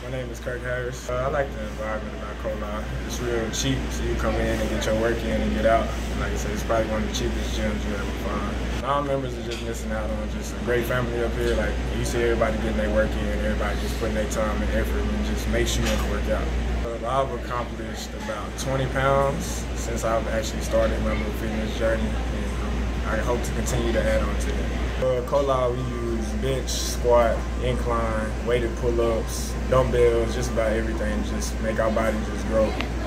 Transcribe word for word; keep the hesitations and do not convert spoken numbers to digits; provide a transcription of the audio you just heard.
My name is Kirk Harris. Uh, I like the environment about Colaw. It's real cheap, so you come in and get your work in and get out. And like I said, it's probably one of the cheapest gyms you ever find. All members are just missing out on just a great family up here. Like, you see everybody getting their work in, everybody just putting their time and effort and just make sure you work out. Uh, I've accomplished about twenty pounds since I've actually started my little fitness journey, and um, I hope to continue to add on to that. Uh, Colaw, we use bench, squat, incline, weighted pull-ups, dumbbells, just about everything. Just make our body just grow.